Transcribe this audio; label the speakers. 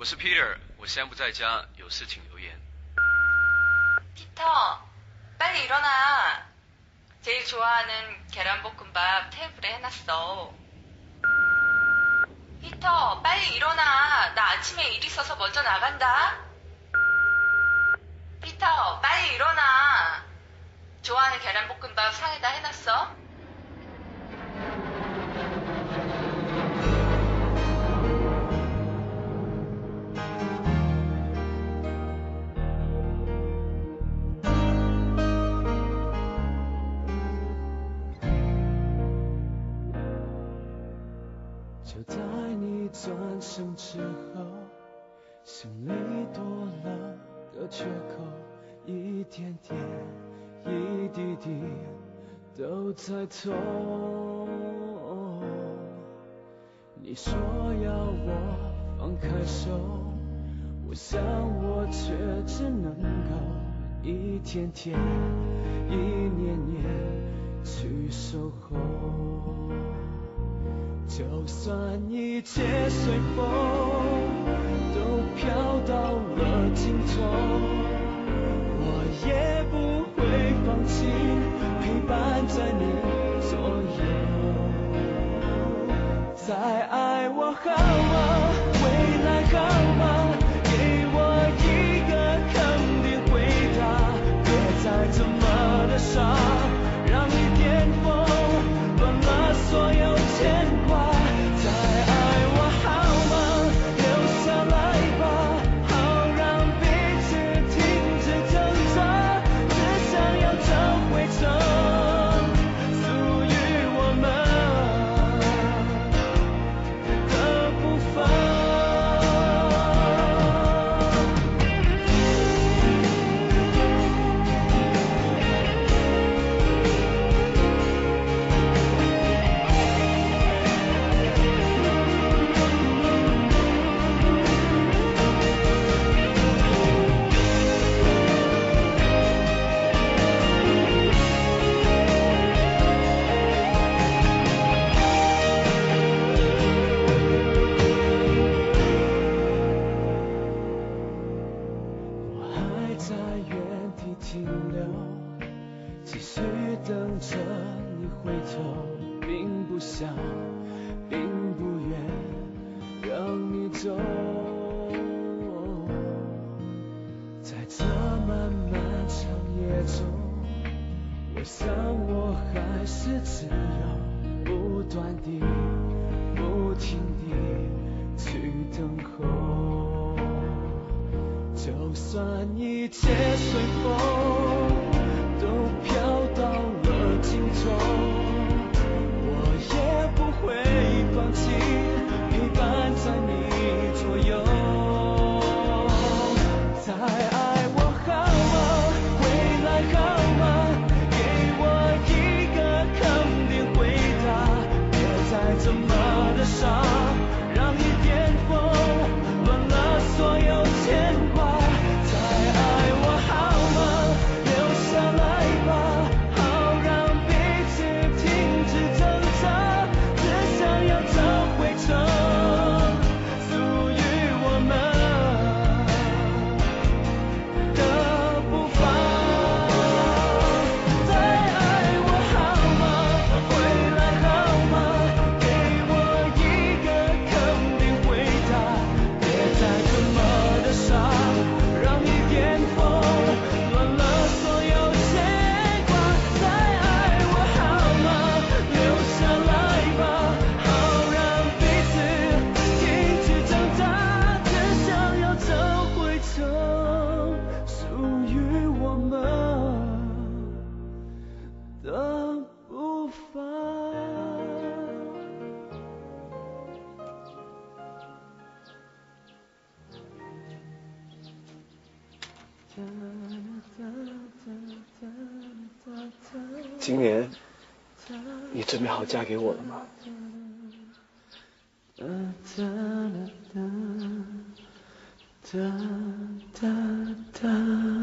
Speaker 1: 我是 Peter， 我现在不在家，有事请留言。
Speaker 2: 피터, 빨리 일어나. 제일 좋아하는 계란볶음밥 테이블에 해놨어. 피터, 빨리 일어나. 나 아침에 일 있어서 먼저 나간다. 피터, 빨리 일어나. 좋아하는 계란볶음밥 상에다 해놨어.
Speaker 3: 就在你转身之后，心里多了个缺口，一点点一滴滴都在痛。你说要我放开手，我想我却只能够一天天一年年去守候。就算一切随风都飘到了尽头，我也不会放弃陪伴在你左右。再爱我好吗？未来好吗？给我一个肯定回答，别再这么的傻，让一点风乱了所有牵挂。再爱我好吗？留下来吧，好让彼此停止挣扎，只想要找回曾属于我们的步伐。在原地停留，继续等着你回头，并不想，并不愿让你走。在这漫漫长夜中，我想我还是只有不断地、不停地去等候。就算一切随风都飘到了尽头，我也不会放弃陪伴在你左右。再爱我好吗？未来好吗？给我一个肯定回答，别再这么的傻，让一点风乱了所有牵挂。再爱我好吗？留下来吧，好让彼此停止挣扎，只想要找回曾属于我们的步伐。再爱我好吗？未来好吗？给我一个肯定回答，别再这么的傻，让一点风乱了所有牵挂。再爱我好吗？留下来吧，好让彼此停止挣扎，只想要找回曾属于我们的步伐。
Speaker 4: 今年你准备好嫁给我了吗？
Speaker 3: 哒哒哒。